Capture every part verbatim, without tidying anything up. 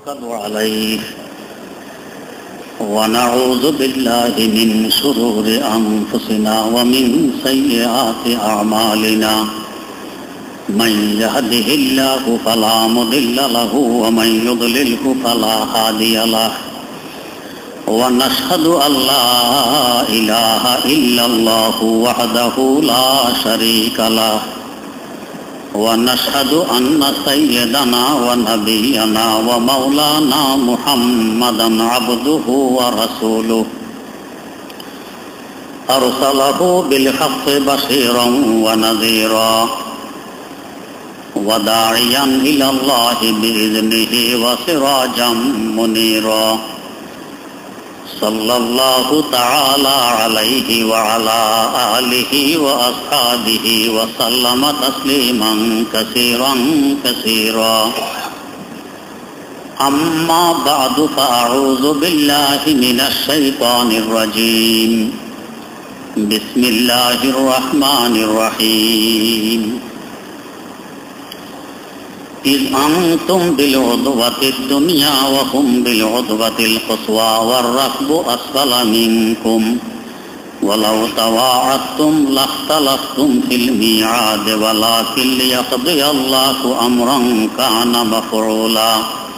ونتوكل عليه ونعوذ بالله من شرور أنفسنا ومن سيئات أعمالنا من يهده الله فلا مضل له ومن يضلله فلا هادي له ونشهد أن لا إله إلا الله وحده لا شريك له ونشهد أن سيدنا ونبينا ومولانا محمدا عبده ورسوله أرسله بالحق بشيرا ونذيرا وداعيا إلى الله بإذنه وسراجا منيرا صلى الله تعالى عليه وعلى آله وأصحابه وسلم تسليما كثيرا كثيرا أما بعد فأعوذ بالله من الشيطان الرجيم بسم الله الرحمن الرحيم إذ أنتم بالعدوة الدنيا وهم بالعدوة القصوى والركب أسفل منكم ولو تواعدتم لاختلفتم في الميعاد ولكن ليقضي الله أمرا كان مفعولا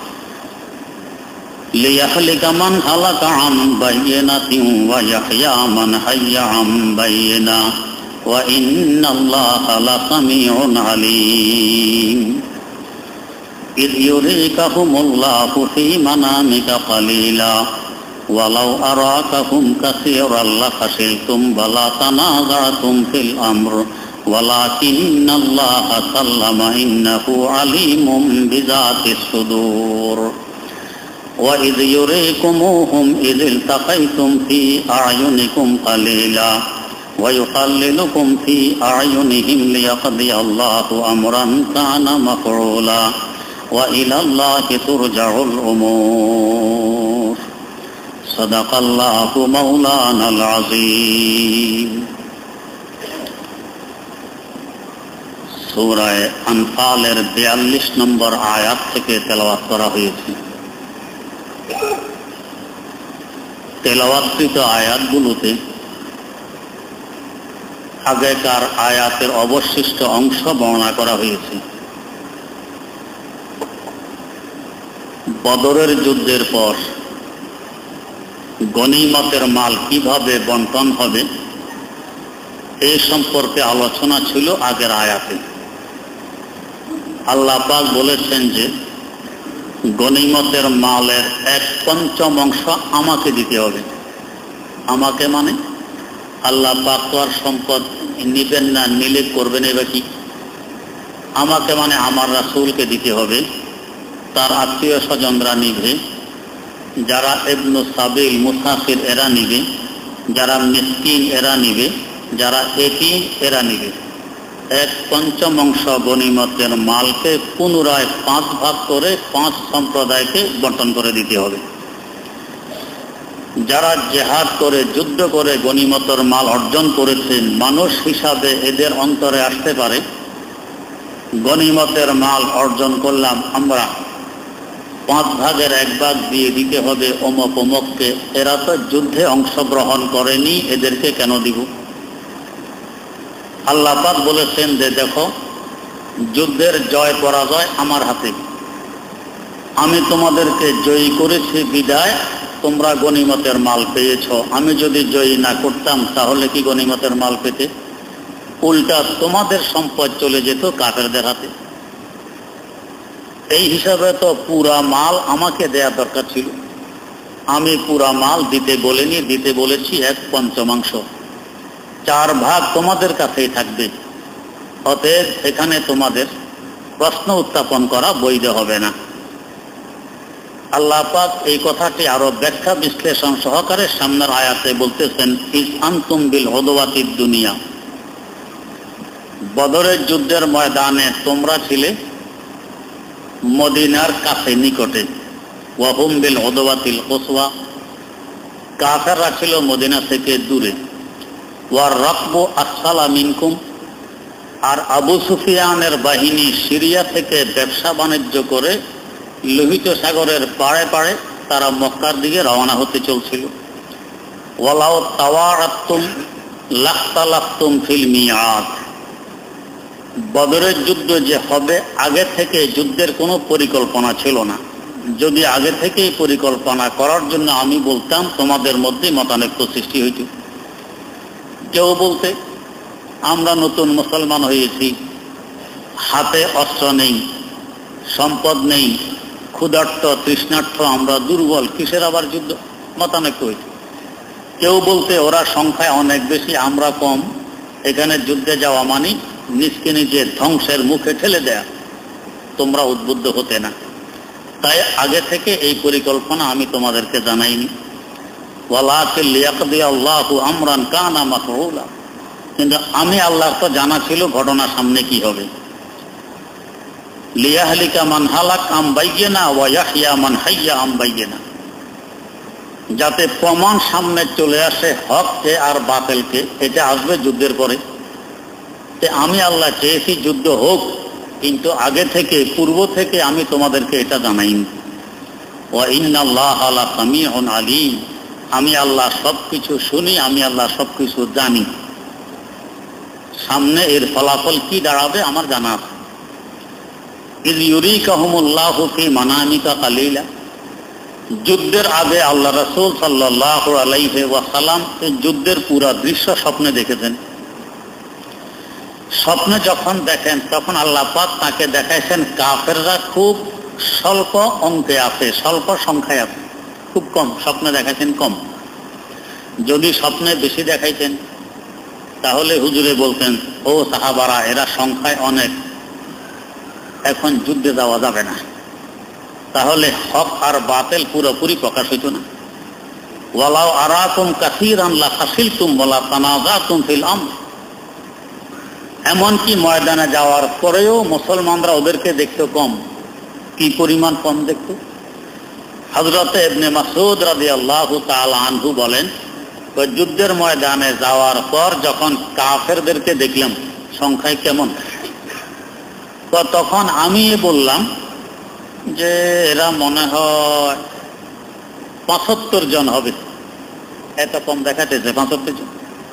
ليهلك من هلك عن بينة ويحيى من حي عن بينة وإن الله لسميع عليم إذ يريكهم الله في منامك قليلا ولو أراكهم كثيرا لفشلتم ولا تنازعتم في الأمر ولكن الله سلم إنه عليم بذات الصدور وإذ يريكموهم إذ التقيتم في أعينكم قليلا ويقللكم في أعينهم ليقضي الله أمرا كان مفعولا وإلى الله ترجع الأمور صدق الله مولانا العظيم সূরা আনফালের বিয়াল্লিশ নম্বর আয়াত থেকে তেলাওয়াত করা হয়েছে। তেলাওয়াতকৃত আয়াতগুলোতে আগেকার আয়াতের অবশিষ্ট অংশ বর্ণনা করা হয়েছে। বদরের যুদ্ধের পর গনিমতের মাল কিভাবে বন্টন হবে এই সম্পর্কে আলোচনা ছিল আগের আয়াতে। আল্লাহ পাক বলেছেন যে গনিমতের মালের এক পঞ্চম অংশ আমাকে দিতে হবে। আমাকে মানে আল্লাহ পাক তো আর সম্পদ নিবেন না, নিলে করবেন এবার কি? আমাকে মানে আমার রাসূলকে দিতে হবে, তার আত্মীয় স্বজনরা নিবে, যারা ইবনু সাবিল মুসাফির এরা নিবে, যারা মিসকিন এরা নিবে, যারা এতিম এরা নিবে। এক পঞ্চম অংশ গনিমতের মালকে পুনরায় পাঁচ ভাগ করে পাঁচ সম্প্রদায়কে বন্টন করে দিতে হবে। যারা জেহাদ করে যুদ্ধ করে গনিমতের মাল অর্জন করেছেন, মানুষ হিসাবে এদের অন্তরে আসতে পারে গনিমতের মাল অর্জন করলাম আমরা, পাঁচ ভাগের এক ভাগ দিয়ে দিতে হবে অমুক অমুককে, এরা তো যুদ্ধে অংশগ্রহণ করেনি, এদেরকে কেন দিব? আল্লাহ পাক বলেছেন যে দেখো, যুদ্ধের জয় পরাজয় আমার হাতে, আমি তোমাদেরকে জয়ী করেছি বিদায় তোমরা গনিমতের মাল পেয়েছ। আমি যদি জয়ী না করতাম তাহলে কি গনিমতের মাল পেতে? উল্টা তোমাদের সম্পদ চলে যেত কাফেরদের হাতে। এই হিসাবে তো পুরা মাল আমাকে দেয়া দরকার ছিল। আমি পুরা মাল দিতে বলিনি, দিতে বলেছি এক পঞ্চমাংশ, চার ভাগ তোমাদের কাছেই থাকবে। অতএব এখানে তোমাদের প্রশ্ন উত্থাপন করা বৈধ হবে না। আল্লাহ পাক এই কথাটি আরো ব্যাখ্যা বিশ্লেষণ সহকারে সামনের আয়াতে বলতেছেন, ইজ আনতুম বিল উদওয়াতিদ দুনিয়া, বদরের যুদ্ধের ময়দানে তোমরা ছিলে মদিনার কাছে নিকটে, ওয়াহুম বিল উদওয়াতিল কুসওয়া, কাফেররা ছিল মদিনা থেকে দূরে, ওয়ার রাকবু আসফালা মিনকুম, আর আবু সুফিয়ানের বাহিনী সিরিয়া থেকে ব্যবসা বাণিজ্য করে লোহিত সাগরের পাড়ে পাড়ে তারা মক্কার দিকে রওনা হতে চলছিল। ওয়ালাউ তাওয়ারাতুম লাখতালাফতুম ফিল মিয়াদ, বদরের যুদ্ধ যে হবে আগে থেকে যুদ্ধের কোনো পরিকল্পনা ছিল না। যদি আগে থেকেই পরিকল্পনা করার জন্য আমি বলতাম, তোমাদের মধ্যে মতানৈক্য সৃষ্টি হইত। কেউ বলতে আমরা নতুন মুসলমান হয়েছি, হাতে অস্ত্র নেই, সম্পদ নেই, ক্ষুধার্ত তৃষ্ণার্থ, আমরা দুর্বল, কিসের আবার যুদ্ধ, মতানৈক্য হইত। কেউ বলতে ওরা সংখ্যায় অনেক বেশি, আমরা কম, এখানে যুদ্ধে যাওয়া মানে নিজকে নিজে ধ্বংসের মুখে ঠেলে দেয়া, তোমরা উদ্বুদ্ধ হতে না। তাই আগে থেকে এই পরিকল্পনা আমি তোমাদেরকে জানাইনি। ওয়ালাকিন লিয়াকদি আল্লাহু আমরান কানা মাফউলা, কিন্তু আমি আল্লাহর তো জানা ছিল ঘটনা সামনে কি হবে। লিয়াহলিকা মান হালাক আম বাইয়িনা ওয়া ইয়াহইয়া মান হাইয়া আম বাইয়িনা, যাতে প্রমাণ সামনে চলে আসে হককে আর বাতিলকে, এটা আসবে যুদ্ধের পরে। আমি আল্লাহ চেয়েছি যুদ্ধ হোক, কিন্তু আগে থেকে পূর্ব থেকে আমি তোমাদেরকে এটা জানাইনি। ওয়া ইন্নাল্লাহা লাসামিউন আলীম, আমি আল্লাহ সবকিছু শুনি, আমি আল্লাহ সবকিছু জানি। সামনে এর ফলাফল কি দাঁড়াবে আমার জানা আছে। ইয ইউরিকাহুমুল্লাহু ফি মানামিকা কালিলা, যুদ্ধের আগে আল্লাহ রাসূল সাল্লাল্লাহু আলাইহি ওয়াসাল্লাম এই যুদ্ধের পুরো দৃশ্য স্বপ্নে দেখেছেন। স্বপ্নে যখন দেখেন তখন আল্লাহ পাক তাকে দেখাইছেন কাফেররা খুব স্বল্প অঙ্কে আছে, স্বল্প সংখ্যায় আছে, খুব কম। স্বপ্নে দেখাইছেন কম। যদি স্বপ্নে বেশি দেখাইতেন তাহলে হুজুরে বলতেন, ও সাহাবারা, এরা সংখ্যায় অনেক, এখন যুদ্ধে যাওয়া যাবে না। তাহলে হক আর বাতিল পুরোপুরি প্রকাশ হইত না। ওয়ালাউ আরাকুম কাসীরান লাফাশিলতুম ওয়ালা তানাযাতুম ফিল আমর, এমনকি ময়দানে যাওয়ার পরেও মুসলমানরা ওদেরকে দেখতে কম। কি পরিমাণ কম দেখত? হযরত ইবনে মাসউদ রাদিয়াল্লাহু তাআলা আনহু বলেন, যুদ্ধের ময়দানে যাওয়ার পর যখন কাফেরদেরকে দেখলাম সংখ্যায় কেমন, তো তখন আমি বললাম যে এরা মনে হয় পঁচাত্তর জন হবে। এত কম দেখাতেছে পঁচাত্তর জন।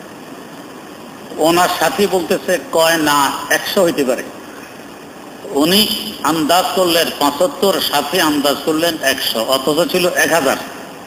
ওনার সাথী বলতেছে, কয় না, একশো হইতে পারে। উনি আন্দাজ করলেন পঁচাত্তর, সাথী আন্দাজ করলেন একশো, অথচ ছিল এক হাজার।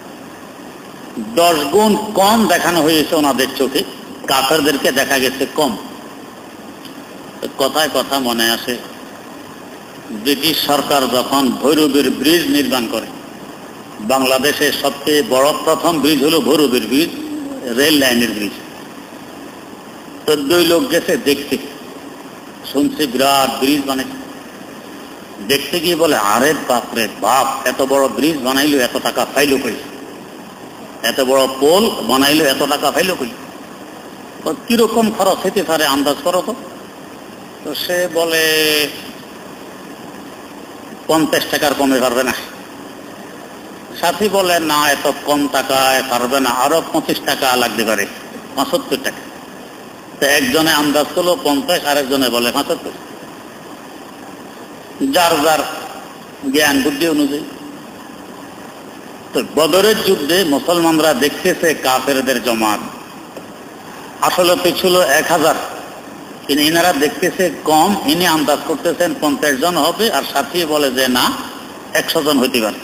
দশ গুণ কম দেখানো হয়েছে ওনাদের চোখে, কাফেরদেরকে দেখা গেছে কম। কথায় কথা মনে আসে, ব্রিটিশ সরকার যখন ভৈরবের ব্রিজ নির্মাণ করে, বাংলাদেশের সবচেয়ে বড় প্রথম ব্রিজ হলো ভৈরবের ব্রিজ, রেল লাইনের ব্রিজ। তো দুই লোক গেছে দেখতে, শুনছি বিরাট ব্রিজ বানাইছে। দেখতে গিয়ে বলে, আরে বাপরে বাপ, এত বড় ব্রিজ বানাইলো, এত টাকা পাইলো কই? এত বড় পোল বানাইলো, এত টাকা পাইলো কই? কিরকম খরচ হইতে পারে আন্দাজ করো তো। তো সে বলে, পঞ্চাশ টাকার কমে পারবে না। সাথী বলে, না, এত কম টাকায় পারবে না, আরো পঁচিশ টাকা লাগতে পারে, পঁচাত্তর টাকা। তো একজনে আন্দাজ করলো পঞ্চাশ, আরেকজনে বলে পঁচাত্তর, যার যার জ্ঞান বুদ্ধি অনুযায়ী। তো বদরের যুদ্ধে মুসলমানরা দেখতেছে কাফেরদের জমাত, আসলে তো ছিল এক হাজার, কিন্তু এনারা দেখতেছে কম। ইনি আন্দাজ করতেছেন পঞ্চাশ জন হবে, আর সাথী বলে যে না, একশো জন হইতে পারে।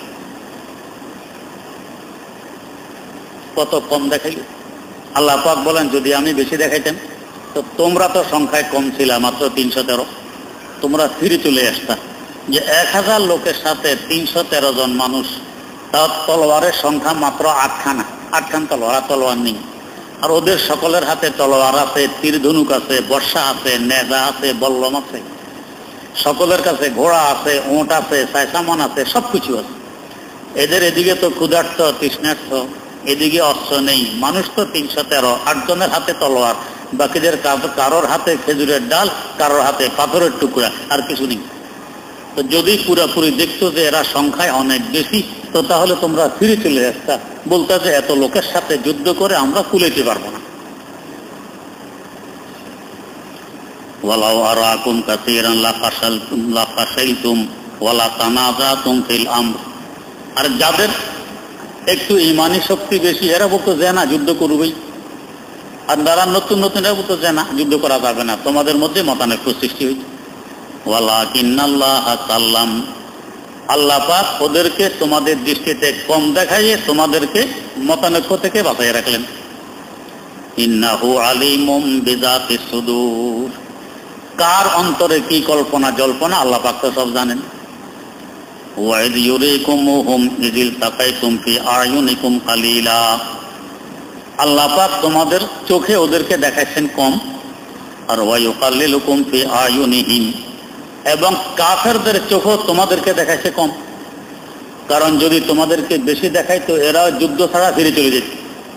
কত কম দেখাইল। আল্লাহ পাক বলেন, যদি আমি বেশি দেখাইতেন তো তোমরা তো সংখ্যায় কম ছিল, মাত্র তিনশো তেরো, তোমরা ফিরে চলে আসতা। যে এক হাজার লোকের সাথে তিনশো তেরো জন মানুষ, তার তলোয়ারের সংখ্যা মাত্র আটখানা, আটখান তলোয়ার, তলোয়ার নেই। আর ওদের সকলের হাতে তলোয়ার আছে, তীর ধনুক আছে, বর্ষা আছে, নেজা আছে, বল্লম আছে, সকলের কাছে ঘোড়া আছে, ওঁট আছে, সাইসামান আছে, সবকিছু আছে। এদের এদিকে তো ক্ষুধার্ত তৃষ্ণার্থ, এদিকে অস্ত্র নেই। মানুষ তো তিনশো তেরো, আটজনের হাতে তলোয়ার, বাকিদের কারোর হাতে খেজুরের ডাল, কারোর হাতে পাথরের টুকরা, আর কিছু নেই। তো যদি পুরাপুরি দেখতো যে এরা সংখ্যায় অনেক বেশি, তো তাহলে তোমরা ফিরে চলে আসতা, বলতে যে এত লোকের সাথে যুদ্ধ করে আমরা কুলাইতে পারবো না। ওয়ালাউ আরাকুম কাসীরান লাফাশালতুম লাফাশাইতুম ওয়ালা তানাযাতুম ফিল আমর। আর যাদের একটু ইমানি শক্তি বেশি এরা বলতো যে না যুদ্ধ করবেই, আর যারা নতুন নতুন এরা বলতো যে না যুদ্ধ করা যাবে না, তোমাদের মধ্যে মতানৈক্য সৃষ্টি হয়েছে। ওয়ালাকিন্নাল্লাহা সাল্লাম, আল্লাহ পাক ওদেরকে তোমাদের দৃষ্টিতে কম দেখাইয়ে তোমাদেরকে মতানৈক্য থেকে বাঁচাই রাখলেন। ইন্নাহু আলিমুম বিযাতিস সুদূর, কার অন্তরে কি কল্পনা জল্পনা আল্লাহ পাক তো সব জানেন। ওয়াইদ ইউরিকুমুহুম ইযিল তাকাইতুম ফি আয়ুনিকুম কালিলা, আল্লাহ পাক তোমাদের চোখে ওদেরকে দেখাচ্ছেন কম। আর ওয়ায়ুকাল্লিলুকুম ফি আয়ুনিহিম, এবং কাফেরদের চোখও তোমাদেরকে দেখাচ্ছে কম। কারণ যদি তোমাদেরকে বেশি দেখাইতো এরা যুদ্ধ ছাড়া ফিরে চলে যেত,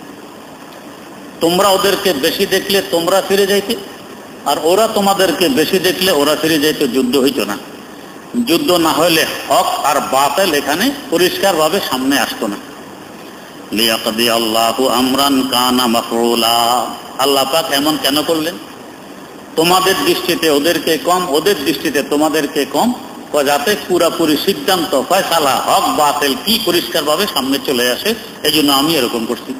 তোমরা ওদেরকে বেশি দেখলে তোমরা ফিরে যাইতে, আর ওরা তোমাদেরকে বেশি দেখলে ওরা ফিরে যাইতো, যুদ্ধ হইতো না। যুদ্ধ না হলে হক আর বাতিল এখানে পরিষ্কারভাবে সামনে আসতো না। লিয়াকদি আল্লাহু আমরান কানা মাফউলা, আল্লাহ পাক এমন কেন করলেন? তোমাদের দৃষ্টিতে ওদেরকে কম, ওদের দৃষ্টিতে তোমাদেরকে কম, যাতে পুরাপুরি সিদ্ধান্ত ফয়সালা হক বাতিল কি পরিষ্কারভাবে সামনে চলে আসে, এই জন্য আমি এরকম করছি।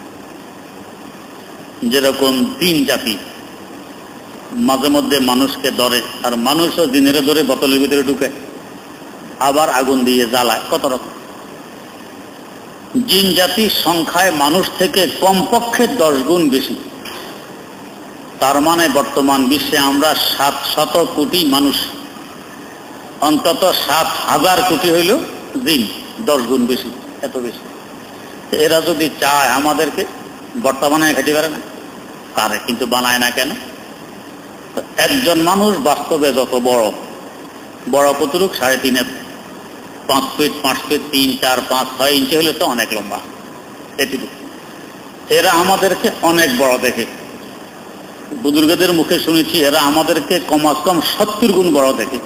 যেরকম তিন জাতি মাঝে মধ্যে মানুষকে ধরে, আর মানুষও দিনের ধরে বোতলের ভিতরে ঢুকে আবার আগুন দিয়ে জ্বালায়, কত রকম। জিন জাতি সংখ্যায় মানুষ থেকে কমপক্ষে দশ গুণ বেশি। তার মানে বর্তমান বিশ্বে আমরা সাত শত কোটি মানুষ, অন্তত সাত হাজার কোটি হইল জিন, দশ গুণ বেশি, এত বেশি। এরা যদি চায় আমাদেরকে বর্তমানে খেতে পারে না, পারে, কিন্তু বানায় না কেন? একজন মানুষ বাস্তবে যত বড় বড় কতটুক সাড়ে তিনে পাঁচ ফিট পাঁচ ফিট তিন চার পাঁচ ছয় ইঞ্চি হলে তো অনেক লম্বা, এটুকু। এরা আমাদেরকে অনেক বড় দেখে। বুজুর্গদের মুখে শুনেছি এরা আমাদেরকে কমাস কম সত্তর গুণ বড় দেখে।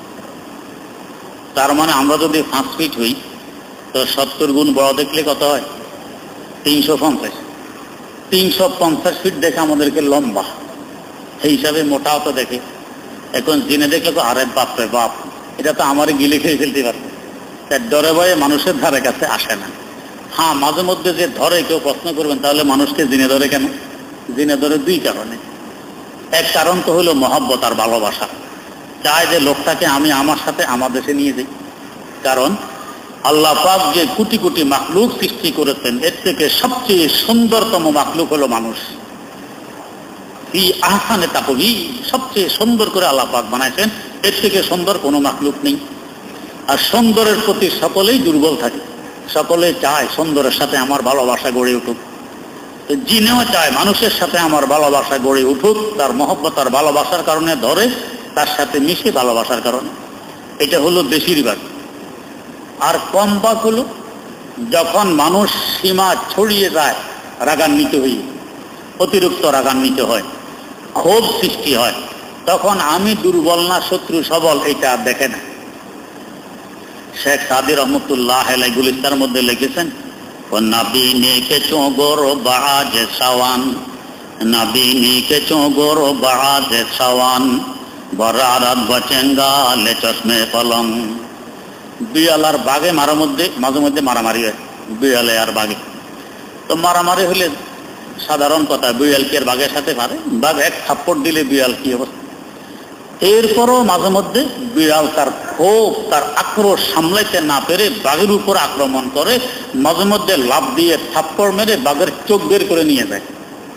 তার মানে আমরা যদি পাঁচ ফিট হই তো সত্তর গুণ বড় দেখলে কত হয়? তিনশো পঞ্চাশ তিনশো পঞ্চাশ ফিট দেখে আমাদেরকে লম্বা, সেই হিসাবে মোটাও তো দেখে। এখন জিনে দেখলে তো আরে বাপরে বাপ, এটা তো আমারই গিলে খেয়ে ফেলতে পারবে, তার ডরে ভয়ে মানুষের ধারে কাছে আসে না। হ্যাঁ, মাঝে মধ্যে যে ধরে, কেউ প্রশ্ন করবেন তাহলে মানুষকে জিনে ধরে কেন? জিনে ধরে দুই কারণে। এক কারণ তো হলো মহব্বত আর ভালোবাসা, চায় যে লোকটাকে আমি আমার সাথে আমার দেশে নিয়ে যাই। কারণ আল্লাহ পাক যে কোটি কোটি মাখলুক সৃষ্টি করেছেন, এর থেকে সবচেয়ে সুন্দরতম মাখলুক হলো মানুষ। এই আহসানে তাকবি, সবচেয়ে সুন্দর করে আল্লাহ পাক বানাইছেন, এর থেকে সুন্দর কোনো মাখলুক নেই। আর সুন্দরের প্রতি সকলেই দুর্বল থাকে, সকলে চায় সুন্দরের সাথে আমার ভালোবাসা গড়ে উঠুক। জিনেও চায় মানুষের সাথে আমার ভালোবাসা গড়ে উঠুক, তার মহব্বত আর ভালোবাসার কারণে ধরে, তার সাথে মিশে ভালোবাসার কারণে। এটা হলো বেশিরভাগ। আর কম ভাগ হলো যখন মানুষ সীমা ছড়িয়ে যায়, রাগান্বিত হই, অতিরিক্ত রাগান্বিত হয়, ক্ষোভ সৃষ্টি হয়, তখন আমি দুর্বল না শত্রু সবল এটা দেখে না। শেখ সাদি রহমতুল্লাহ আলাইহি গুলিস্তার মধ্যে লিখেছেন, নাবি নেকে চোগর বাজ সাওয়ান, নাবি নেকে চোগর বাজ সাওয়ান, বরারাত বচেঙ্গা লে চশমে পলং। বিড়াল আর বাঘে মারার মধ্যে মাঝে মধ্যে মারামারি হয়, বিড়ালে আর বাঘে। তো মারামারি হলে সাধারণ কথা, বিড়াল কি আর বাঘের সাথে পারে? বাঘ এক থাপ্পড় দিলে বিড়াল কি অবস্থা। এরপরও মাঝে মধ্যে বিড়াল তার ক্ষোভ, তার আক্রোশ সামলাইতে না পেরে বাঘের উপর আক্রমণ করে, মাঝে মধ্যে লাফ দিয়ে থাপ্পড় মেরে বাঘের চোখ বের করে নিয়ে যায়।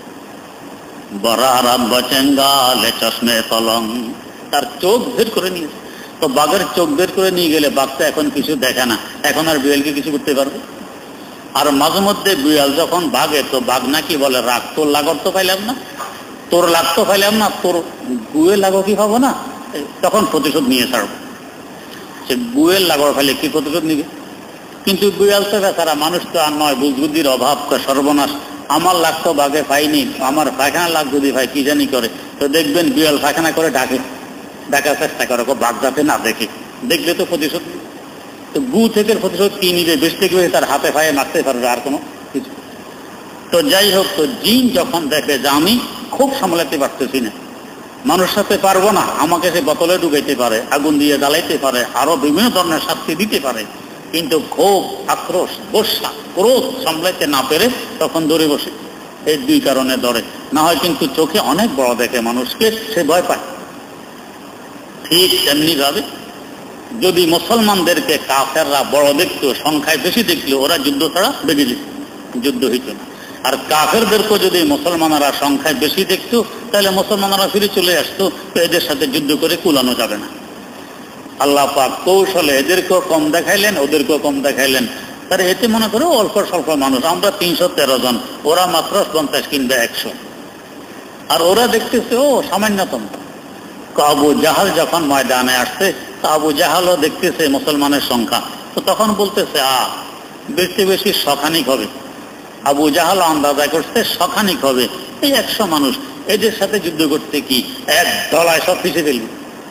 বরারাত বচেঙ্গা লে চশমে পলং, তার চোখ বের করে নিয়ে যায়। তো বাঘের চোখ বের করে নিয়ে গেলে বাঘ তো এখন কিছু দেখে না, এখন আর বিড়ালকে কিছু করতে পারবে? আর মাঝে মধ্যে বিড়াল যখন বাঘে, তো বাঘ নাকি বলে রাগ, তোর লাগর তো পাইলাম না, তোর লাগ তো পাইলাম না, তোর গুয়ে লাগো কি পাবো না, তখন প্রতিশোধ নিয়ে ছাড়বো। সে গুয়ের লাগর ফেলে কি প্রতিশোধ নিবে? কিন্তু বিড়াল তো বেচারা, মানুষ তো আর নয়, বুঝবুদ্ধির অভাব, সর্বনাশ, আমার লাগ তো বাঘে পাইনি, আমার পায়খানা লাগ যদি ভাই কি জানি করে, তো দেখবেন বিড়াল পায়খানা করে ডাকে, ডাকার চেষ্টা করে বাঘ যাতে না দেখে, দেখলে তো প্রতিশোধ। তো গু থেকে প্রতিশোধ কি নিবে? বেশ থেকে তার হাতে পায়ে মারতে পারবে, আর কোনো কিছু। তো যাই হোক, তো জিন যখন দেখে যে আমি খুব সামলাতে পারতেছি না, মানুষ সাথে পারবো না, আমাকে সে বোতলে ডুবাইতে পারে, আগুন দিয়ে জ্বালাইতে পারে, আরো বিভিন্ন ধরনের শাস্তি দিতে পারে, কিন্তু ক্ষোভ, আক্রোশ, গোসা, ক্রোধ সামলাইতে না পেরে তখন দৌড়ে বসে। এই দুই কারণে ধরে, না হয় কিন্তু চোখে অনেক বড় দেখে মানুষকে, সে ভয় পায়। ঠিক তেমনি ভাবে যদি মুসলমানদেরকে কাফেররা বড় দেখতো, সংখ্যায় বেশি দেখলো, ওরা যুদ্ধ ছাড়া বেগে যেত, যুদ্ধ হইত না। আর কাফেরদেরকে যদি মুসলমানরা সংখ্যায় বেশি দেখতো, তাহলে মুসলমানরা ফিরে চলে আসতো, তো এদের সাথে যুদ্ধ করে কুলানো যাবে না। আল্লাহ পাক কৌশলে এদেরকেও কম দেখাইলেন, ওদেরকেও কম দেখাইলেন। তার এতে মনে করো অল্প স্বল্প মানুষ, আমরা তিনশো তেরো জন, ওরা মাত্র পঞ্চাশ কিংবা একশো, আর ওরা দেখতেছে ও সামান্যতম। আবু জাহাল যখন ময়দানে আসছে, তা আবু জাহালও দেখতেছে মুসলমানের সংখ্যা, তো তখন বলতেছে আ বেশি বেশি শখানিক হবে। আবু জাহাল আন্দাজা করছে শখানিক হবে, এই একশো মানুষ, এদের সাথে যুদ্ধ করতে কি এক দলায় সব পিছিয়ে ফেলবে।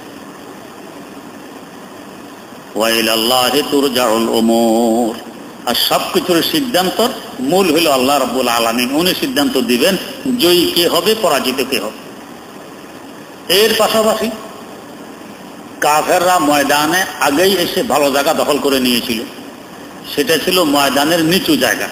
ওয়াইলাল্লাহি তুরজাউল উমুর, আর সবকিছুর সিদ্ধান্ত মূল হইল আল্লাহ রাব্বুল আলামিন। উনি সিদ্ধান্ত দিবেন জয়ী কে হবে, পরাজিত কে হবে। এর পাশাপাশি কাফেররা ময়দানে আগেই এসে ভালো জায়গা দখল করে নিয়েছিল, সেটা ছিল ময়দানের নিচু জায়গা।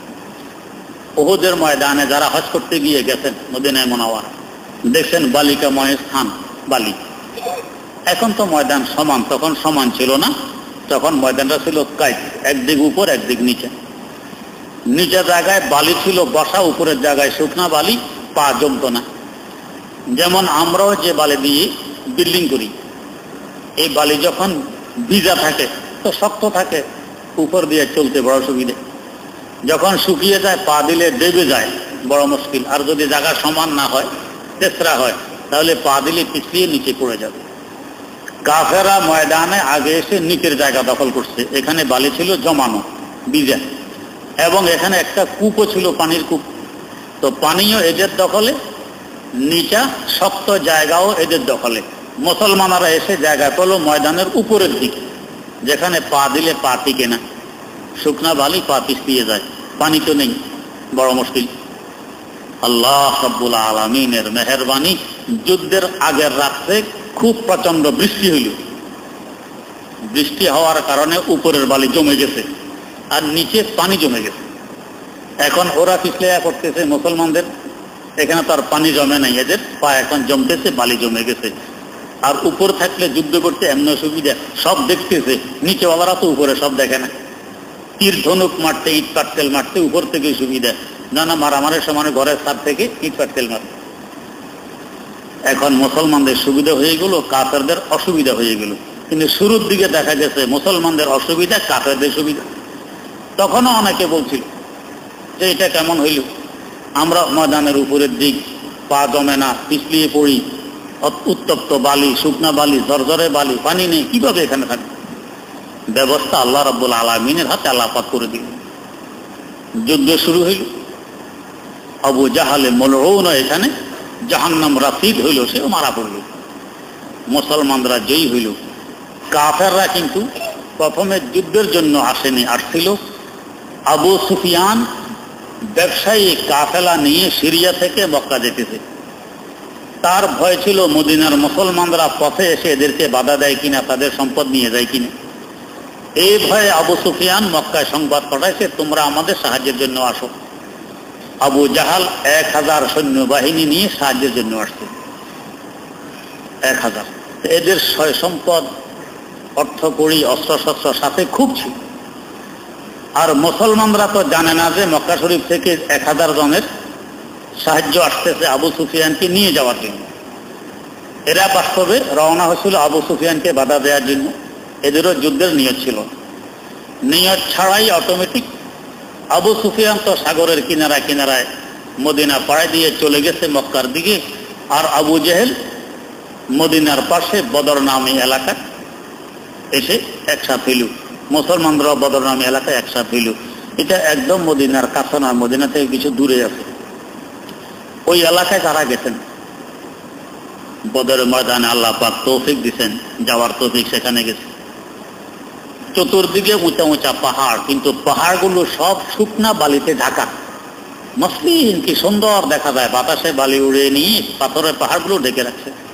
উহুদের ময়দানে যারা হজ করতে গিয়ে গেছেন মদিনায় মুনাওয়ারা, দেখছেন বালিকাময় স্থান, বালি। এখন তো ময়দান সমান, তখন সমান ছিল না, তখন ময়দানটা ছিল কাইট, একদিক উপর একদিক নিচে। নিচের জায়গায় বালি ছিল বসা, উপরের জায়গায় শুকনা বালি, পা জমত না। যেমন আমরাও যে বালি দিয়ে বিল্ডিং করি, এই বালি যখন ভিজা থাকে তো শক্ত থাকে, উপর দিয়ে চলতে বড় সুবিধে। যখন শুকিয়ে যায়, পা দিলে দেবে যায়, বড় মুশকিল। আর যদি জায়গা সমান না হয়, তেসরা হয়, তাহলে পা দিলে পিছলিয়ে নিচে পড়ে যাবে। কাফেররা ময়দানে আগে এসে নিচের জায়গা দখল করছে, এখানে বালি ছিল জমানো, ভিজা, এবং এখানে একটা কূপও ছিল, পানির কূপ। তো পানিও এদের দখলে, নিচা শক্ত জায়গাও এদের দখলে। মুসলমানরা এসে জায়গা পেল ময়দানের উপরের দিকে, যেখানে পা দিলে পা টিকে না, শুকনা বালি, পা পিছলিয়ে যায়, পানি তো নেই, বড় মুশকিল। আল্লাহ রাব্বুল আলামিনের মেহেরবানি, যুদ্ধের আগের রাত্রে খুব প্রচন্ড বৃষ্টি হইল। বৃষ্টি হওয়ার কারণে উপরের বালি জমে গেছে আর নিচে পানি জমে গেছে। এখন ওরা পিছলিয়া করতেছে মুসলমানদের, এখানে তো আর পানি জমে নাই, এদের পা এখন জমতেছে, বালি জমে গেছে। আর উপর থাকলে যুদ্ধ করতে এমন সুবিধা, সব দেখতেছে, নিচেওয়ালারা তো উপরে সব দেখে না। তীর ধনুক মারতে, ইট পাটকেল মারতে উপর থেকে সুবিধা, না না মারামারের সমানে ঘরের ছাদ থেকে ইট পাটকেল মারতে। এখন মুসলমানদের সুবিধা হয়ে গেল, কাফেরদের অসুবিধা হয়ে গেল। কিন্তু শুরুর দিকে দেখা গেছে মুসলমানদের অসুবিধা, কাফেরদের সুবিধা। তখনও অনেকে বলছিল যে এটা কেমন হইল, আমরা ময়দানের উপরের দিক, পা জমে না, পিছলিয়ে পড়ি, উত্তপ্ত বালি, শুকনা বালি, ঝরঝরে বালি, পানি নেই, কিভাবে এখানে থাকে? ব্যবস্থা আল্লাহ রাব্বুল আলামিনের হাতে আল্লাহ পাক করে দিল। যুদ্ধ শুরু হইল। আবু জাহালে মলউন এখানে জাহান্নাম রাসিদ হইল, সেও মারা পড়ল। মুসলমানরা জয়ী হইল। কাফেররা কিন্তু প্রথমে যুদ্ধের জন্য আসেনি, আসছিল আবু সুফিয়ান ব্যবসায়ী কাফেলা নিয়ে সিরিয়া থেকে মক্কা যেতেছে। তার ভয় ছিল মদিনার মুসলমানরা পথে এসে এদেরকে বাধা দেয় কিনা, তাদের সম্পদ নিয়ে যায় কিনা। এই ভয়ে আবু সুফিয়ান মক্কায় সংবাদ পাঠাইছে, তোমরা আমাদের সাহায্যের জন্য আসো। আবু জাহাল এক হাজার সৈন্য বাহিনী নিয়ে সাহায্যের জন্য আসছে, এক হাজার। এদের সয় সম্পদ, অর্থ কড়ি, অস্ত্রশস্ত্র সাথে খুব ছিল। আর মুসলমানরা তো জানে না যে মক্কা শরীফ থেকে এক হাজার জনের সাহায্য আসতেছে আবু সুফিয়ানকে নিয়ে যাওয়ার জন্য। এরা বাস্তবে রওনা হয়েছিল আবু সুফিয়ানকে বাধা দেওয়ার জন্য। এদেরও যুদ্ধের নিয়ত ছিল, নিয়ত ছাড়াই অটোমেটিক আবু সুফিয়ান তো সাগরের কিনারায় কিনারায় মদিনা পাড়ে দিয়ে চলে গেছে মক্কার দিকে। আর আবু জেহেল মদিনার পাশে বদর নামী এলাকা এসে একসাথে হইল। মুসলমানরাও বদর নামী এলাকায় একসাথে হইল। এটা একদম মদিনার কাছে না, মদিনা থেকে কিছু দূরে আছে। ওই এলাকায় যারা গেছেন বদরের ময়দানে আল্লাহ পাক তৌফিক দিচ্ছেন, যাওয়ার তৌফিক সেখানে গেছে। চতুর্দিকে উঁচা উঁচা পাহাড়, কিন্তু পাহাড়গুলো সব শুকনা বালিতে ঢাকা, মসলিন, কি সুন্দর দেখা যায়। বাতাসে বালি উড়িয়ে নিয়ে পাথরের পাহাড়গুলো ঢেকে রাখছে।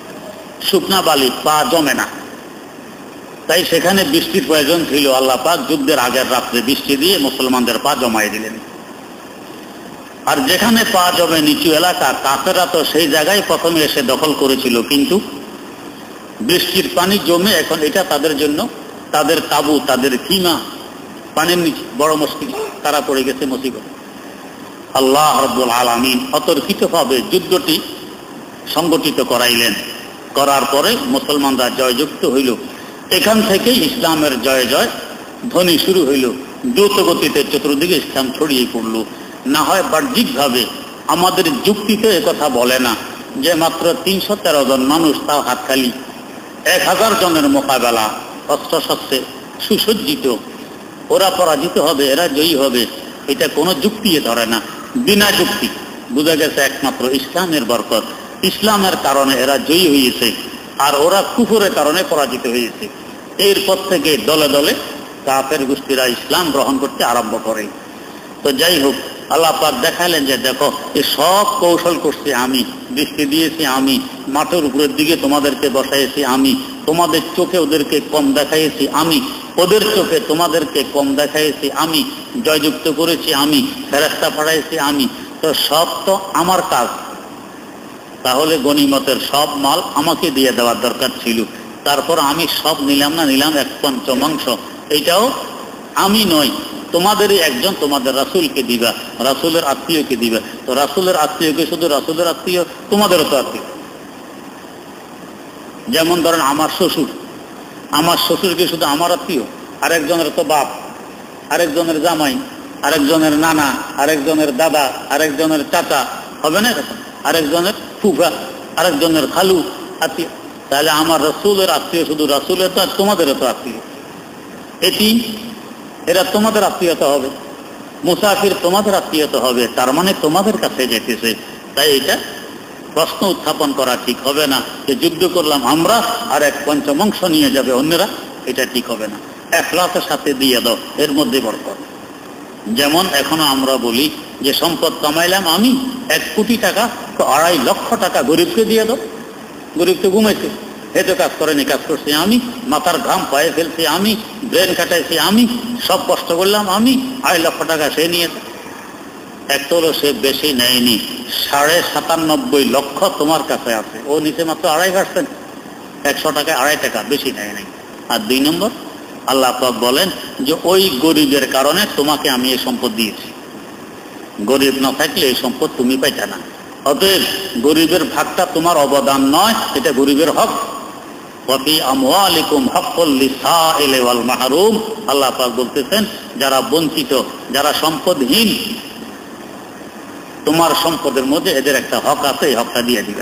শুকনা বালি, পা জমে না। তাই সেখানে বৃষ্টির প্রয়োজন ছিল। আল্লাহ পাক যুদ্ধের আগের রাত্রে বৃষ্টি দিয়ে মুসলমানদের পা জমাই দিলেন। আর যেখানে পা জমে নিচু এলাকা, কাফেররা তো সেই জায়গায় প্রথমে এসে দখল করেছিল, কিন্তু বৃষ্টির পানি জমে এখন এটা তাদের জন্য, তাদের কাবু, তাদের সীমা পানির নিচে, বড় মুশকিল, তারা পড়ে গেছে মুসিবত। আল্লাহ রাব্বুল আলামিন অতর্কিতভাবে যুদ্ধটি সংগঠিত করাইলেন। করার পরে মুসলমানরা জয়যুক্ত হইল। এখান থেকে ইসলামের জয় জয় ধ্বনি শুরু হইল। দ্রুত গতিতে চতুর্দিকে ইসলাম ছড়িয়ে পড়ল। না হয় বাহ্যিকভাবে আমাদের যুক্তিতে একথা বলে না যে মাত্র তিনশো তেরো জন মানুষ, তাও হাতখালি, এক হাজার জনের মোকাবেলা, অস্ত্রশস্ত্রে সুসজ্জিত, ওরা পরাজিত হবে, এরা জয়ী হবে, এটা কোনো যুক্তি ধরে না। বিনা যুক্তি বোঝা গেছে একমাত্র ইসলামের বরকত, ইসলামের কারণে এরা জয়ী হয়েছে, আর ওরা কুফরের কারণে পরাজিত হয়েছে। এরপর থেকে দলে দলে কাফের গোষ্ঠীরা ইসলাম গ্রহণ করতে আরম্ভ করে। তো যাই হোক, আল্লাহ পাক দেখালেন যে দেখো, এই সব কৌশল করছি আমি, বৃষ্টি দিয়েছি আমি, মাঠের উপরের দিকে তোমাদেরকে বসাইছি আমি, তোমাদের চোখে ওদেরকে কম দেখাইছি আমি, ওদের চোখে তোমাদেরকে কম দেখাইছি আমি, জয়যুক্ত করেছি আমি, ফেরেশতা পাঠাইছি আমি। তো সব তো আমার কাজ, তাহলে গনিমতের সব মাল আমাকে দিয়ে দেওয়ার দরকার ছিল। তারপর আমি সব নিলাম না, নিলাম এক পঞ্চমাংশ, এইটাও আমি নই, তোমাদেরই একজন, তোমাদের রাসূলকে দিবা, রাসূলের আত্মীয়কে দিবা। তো রাসূলের আত্মীয়কে শুধু রাসূলের আত্মীয়, তোমাদেরও তো আত্মীয়। যেমন ধরেন আমার শ্বশুর, আমার শ্বশুরকে শুধু আমার আত্মীয়, আরেকজনের তো বাপ, আরেকজনের জামাই, আরেকজনের নানা, আরেকজনের দাদা, আরেকজনের চাচা, হবে না এরকম? আরেকজনের ফুফা, আরেকজনের খালু আত্মীয়। তাহলে আমার রাসূলের আত্মীয় শুধু রাসূলের তো, তোমাদেরও তো আত্মীয়। এটি এরা তোমাদের আত্মীয়তা হবে, মুসাফির তোমাদের আত্মীয়তা হবে, তার মানে তোমাদের কাছে যেতেছে। তাই এটা প্রশ্ন উত্থাপন করা ঠিক হবে না যে যুদ্ধ করলাম আমরা আর এক পঞ্চমাংশ নিয়ে যাবে অন্যরা, এটা ঠিক হবে না। ইখলাসের সাথে দিয়ে দাও, এর মধ্যে বরকত। যেমন এখনো আমরা বলি যে সম্পদ কামাইলাম আমি এক কোটি টাকা, তো আড়াই লক্ষ টাকা গরিবকে দিয়ে দাও। গরিবকে ঘুমাইছে, এত কাজ করেনি, কাজ করছি আমি, মাথার ঘাম পায়ে ফেলছি আমি, ব্রেন কাটাইছি আমি, সব কষ্ট করলাম আমি, আড়াই লক্ষ টাকা সে নিয়েছে। এক তো হলো সে বেশি নেয়নি, সাড়ে সাতানব্বই লক্ষ তোমার কাছে আছে, ও নিচে মাত্র আড়াই পার্সেন্ট, একশো টাকায় আড়াই টাকা বেশি নেয় নাই। আর দুই নম্বর, আল্লাহ পাক বলেন যে ওই গরিবের কারণে তোমাকে আমি এই সম্পদ দিয়েছি, গরিব না থাকলে এই সম্পদ তুমি পাইতে না। অতএব গরিবের ভাগটা তোমার অবদান নয়, এটা গরিবের হক। ওয়াফি আমওয়ালিকুম হাক্কুল লিসাইলি ওয়াল মাহরুম, আল্লাহ পাক বলতেছেন যারা বঞ্চিত, যারা সম্পদহীন, তোমার সম্পদের মধ্যে এদের একটা হক আছে, এই হকটা দিয়ে দিবে।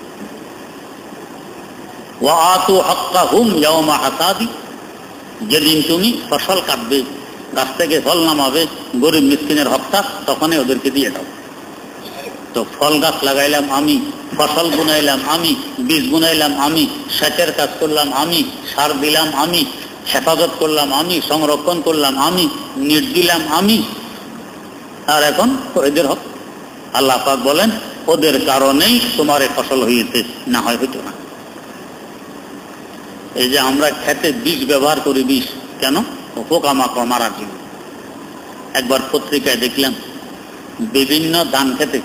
ওয়া আতু হাক্কাহুম ইয়াওমা হাসাদি, যেদিন তুমি ফসল কাটবে, গাছ থেকে ফল নামাবে, গরিব মিসকিনের হকটা তখনই ওদেরকে দিয়ে দাও। তো ফল গাছ লাগাইলাম আমি, ফসল বুনাইলাম আমি, বীজ বুনাইলাম আমি, সেচের কাজ করলাম আমি, সার দিলাম আমি, হেফাজত করলাম আমি, সংরক্ষণ করলাম আমি, নিট দিলাম আমি, আর এখন এদের হক। আল্লাহ পাক বলেন ওদের কারণেই তোমার এই ফসল হয়েছে, না হয় হইতো না। এই যে আমরা খেতে বিষ ব্যবহার করি, বিষ কেন? পোকামাকড় মারার জন্য। একবার পত্রিকায় দেখলাম বিভিন্ন ধান খেতে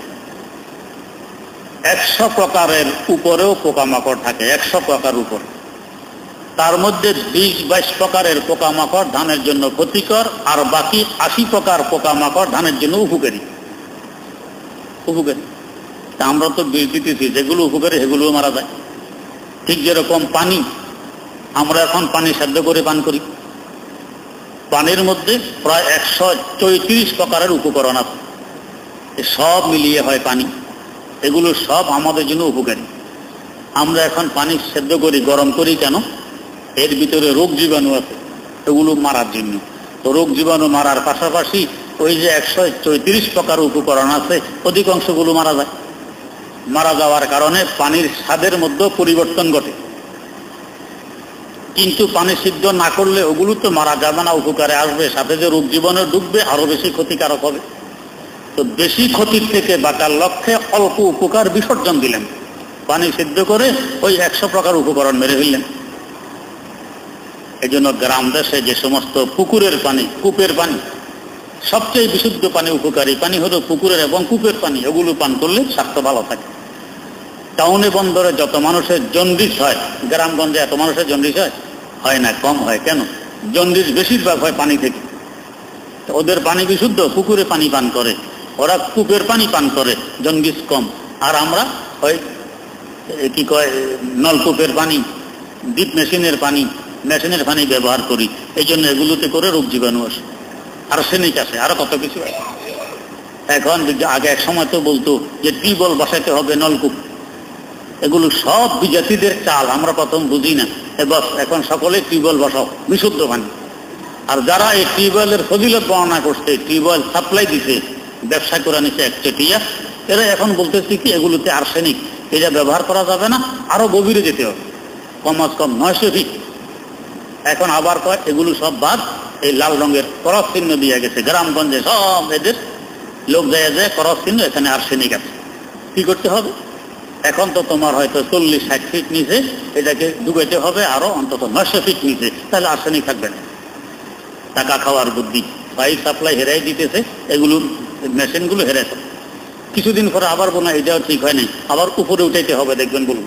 একশো প্রকারের উপরেও পোকামাকড় থাকে, একশো প্রকার উপর, তার মধ্যে বিশ বাইশ প্রকারের পোকামাকড় ধানের জন্য ক্ষতিকর, আর বাকি আশি প্রকার পোকামাকড় ধানের জন্য উপকারী। উপকারী তা আমরা তো বিষ দিতেছি, যেগুলো উপকারী সেগুলোও মারা যায়। ঠিক যেরকম পানি, আমরা এখন পানি সেদ্ধ করে পান করি, পানির মধ্যে প্রায় একশো চৌত্রিশ প্রকারের উপকরণ আছে, সব মিলিয়ে হয় পানি, এগুলো সব আমাদের জন্য উপকারী। আমরা এখন পানি সেদ্ধ করি, গরম করি কেন? এর ভিতরে রোগ জীবাণু আছে, এগুলো মারার জন্য। তো রোগ জীবাণু মারার পাশাপাশি ওই যে একশো চৌত্রিশ প্রকার উপকরণ আছে, অধিকাংশগুলো মারা যায়। মারা যাওয়ার কারণে পানির স্বাদের মধ্যে পরিবর্তন ঘটে। কিন্তু পানি সিদ্ধ না করলে ওগুলো তো মারা যাবে না, উপকারে আসবে, সাথে যে রোগ জীবাণু ঢুকবে আরো বেশি ক্ষতিকারক হবে। তো বেশি ক্ষতির থেকে বাঁচার লক্ষ্যে অল্প উপকার বিসর্জন দিলেন, পানি সিদ্ধ করে ওই একশো প্রকার উপকরণ মেরে ফেললেন। এই জন্য গ্রাম দেশে যে সমস্ত পুকুরের পানি, কূপের পানি, সবচেয়ে বিশুদ্ধ পানি, উপকারী পানি হলো পুকুরের এবং কূপের পানি। ওগুলো পান করলে স্বাস্থ্য ভালো থাকে। টাউনে বন্দরে যত মানুষের জন্ডিস হয়, গ্রামগঞ্জে এত মানুষের জন্ডিস হয় হয় না, কম হয়। কেন? জন্ডিস বেশিরভাগ হয় পানি থেকে। ওদের পানি বিশুদ্ধ, পুকুরে পানি পান করে, ওরা কূপের পানি পান করে, জন্ডিস কম। আর আমরা ওই কি কয় নলকূপের পানি, ডিপ মেশিনের পানি, মেশিনের পানি ব্যবহার করি। এই জন্য এগুলোতে করে রোগ জীবাণু আসে, আর্সেনিক আসে, আরো কত কিছু আছে। এখন আগে এক সময় তো বলতো যে টিউবওয়েল বসাইতে হবে, নলকূপ, এগুলো সব বিজাতিদের চাল। আমরা প্রথম বুঝি না, এবার এখন সকলে টিউবওয়েল বসাও, বিশুদ্ধ পানি। আর যারা এই টিউবওয়েলের ফজিলত বর্ণনা করছে, টিউবওয়েল সাপ্লাই দিছে, ব্যবসা করে নিচ্ছে একচেটিয়া, এরা এখন বলতেছে কি এগুলোতে আর্সেনিক, এটা ব্যবহার করা যাবে না, আরো গভীরে যেতে হবে, কমাস কম নয়শো ফিট। এখন আবার কয় এগুলো সব বাদ, এই লাল রঙের করস চিহ্ন দিয়ে গেছে গ্রামগঞ্জে, সব এদের লোক যায় যায় করস চিহ্ন, এখানে আর্সেনিক আছে। কি করতে হবে? এখন তো তোমার হয়তো চল্লিশ ষাট ফিট নিচে এটাকে ডুবাইতে হবে, আরো অন্তত নয়শো ফিট নিচে, তাহলে আর্সেনিক থাকবে না। টাকা খাওয়ার বুদ্ধি, পাইপ সাপ্লাই হেরাই দিতেছে, এগুলো মেশিনগুলো হেরাইছে। কিছুদিন পরে আবার বললাম এটাও ঠিক হয় নাই, আবার উপরে উঠাইতে হবে, দেখবেন বলবো।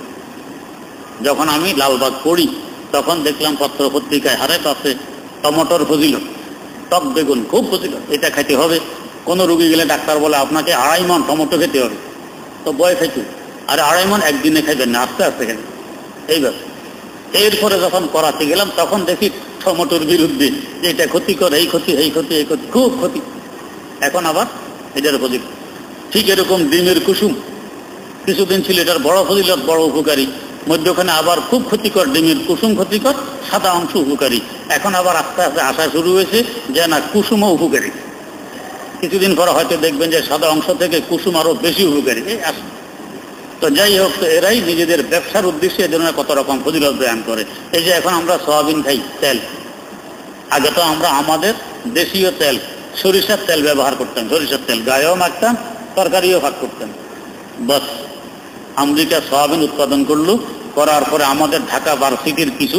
যখন আমি লালবাগ পড়ি তখন দেখলাম পত্র পত্রিকায় হারে পাশে টমেটোর ফজিলত, টক বেগুন খুব ফজিলত, এটা খাইতে হবে। কোনো রুগী গেলে ডাক্তার বলে আপনাকে আড়াই মন টমেটো খেতে হবে, তো বয় খাইতে, আর আড়াই মন একদিনে খাইবেন না, আস্তে আস্তে খাইবেন। এইভাবে এরপরে যখন করাতে গেলাম তখন দেখি টমেটোর বিরুদ্ধে যে এটা ক্ষতিকর, এই ক্ষতি, এই ক্ষতি, এই ক্ষতি, খুব ক্ষতি। এখন আবার এটার ফজিলত। ঠিক এরকম ডিমের কুসুম কিছুদিন ছিল এটার বড় ফজিলত, বড় উপকারী, মধ্যখানে আবার খুব ক্ষতিকর, ডিমের কুসুম ক্ষতিকর, সাদা অংশ উপকারী। এখন আবার আস্তে আস্তে আসা শুরু হয়েছে যে না, কুসুমও উপকারী। কিছুদিন পরে হয়তো দেখবেন যে সাদা অংশ থেকে কুসুম আরো বেশি উপকারী। এই আসে। তো যাই হোক, তো এরাই নিজেদের ব্যবসার উদ্দেশ্যে এ ধরনের কত রকম ফজিলত বয়ান করে। এই যে এখন আমরা সয়াবিন খাই, তেল, আগে তো আমরা আমাদের দেশীয় তেল, সরিষার তেল ব্যবহার করতাম। সরিষার তেল গায়েও মাখতাম, তরকারিও ভাগ করতাম। বাস আমেরিকা সয়াবিন উৎপাদন করলো, করার পরে আমাদের ঢাকা ভার্সিটির কিছু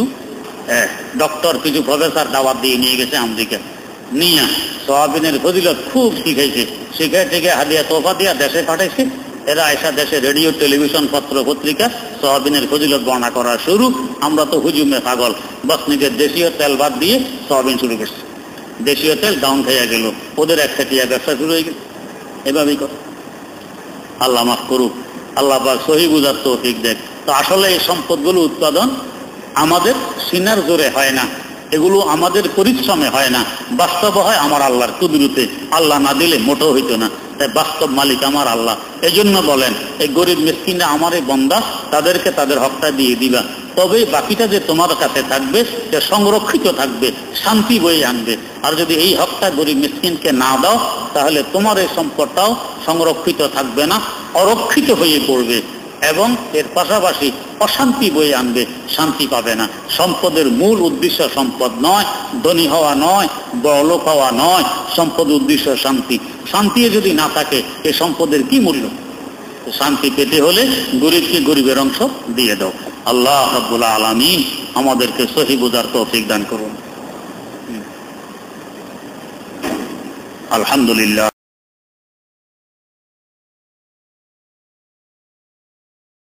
ডক্টর, কিছু প্রফেসর দাওয়াত দিয়ে নিয়ে গেছে আমেরিকা, নিয়ে সয়াবিনের ফজিলত খুব শিখাইছে। শিখাই থেকে হাদিয়া তোফা দিয়া দেশে পাঠাইছে। এরা আয়সা দেশে রেডিও, টেলিভিশন, পত্র পত্রিকা সয়াবিনের ফজিলত বর্ণনা করা শুরু। আমরা তো হুজুমে পাগল, বাস নিজের দেশীয় তেল বাদ দিয়ে সয়াবিন শুরু করছে। দেশীয় তেল ডাউন খাইয়া গেল, ওদের এক খাটিয়া ব্যবসা শুরু হয়ে গেল। এভাবেই করে। আল্লাহ মাফ করুক, আল্লাহ পাক সহি বুঝার তৌফিক দেখ। তো আসলে এই সম্পদগুলো উৎপাদন আমাদের সিনার জোরে হয় না, এগুলো আমাদের পরিশ্রমে হয় না, বাস্তব হয় আমার আল্লাহর কুদরতে। আল্লাহ না দিলে মোটেও হইতো না। তাই বাস্তব মালিক আমার আল্লাহ। এই জন্য বলেন এই গরিব মিসকিনরা আমার এই বন্দা, তাদেরকে তাদের হকটা দিয়ে দিবা, তবে বাকিটা যে তোমার কাছে থাকবে সে সংরক্ষিত থাকবে, শান্তি বয়ে আনবে। আর যদি এই হকটা গরিব মিসকিনকে না দাও, তাহলে তোমার এই সম্পদটাও সংরক্ষিত থাকবে না, অরক্ষিত হয়ে পড়বে, এবং এর পাশাপাশি অশান্তি বয়ে আনবে, শান্তি পাবে না। সম্পদের মূল উদ্দেশ্য সম্পদ নয়, ধনী হওয়া নয়, বড়লোক হওয়া নয়। সম্পদ উদ্দেশ্য শান্তি। শান্তি যদি না থাকে এ সম্পদের কি মূল্য? শান্তি পেতে হলে গরিবকে গরিবের অংশ দিয়ে দাও। আল্লাহ রাব্বুল আলামিন আমাদেরকে সহি বুঝার তৌফিক দান করুন। আলহামদুলিল্লাহ।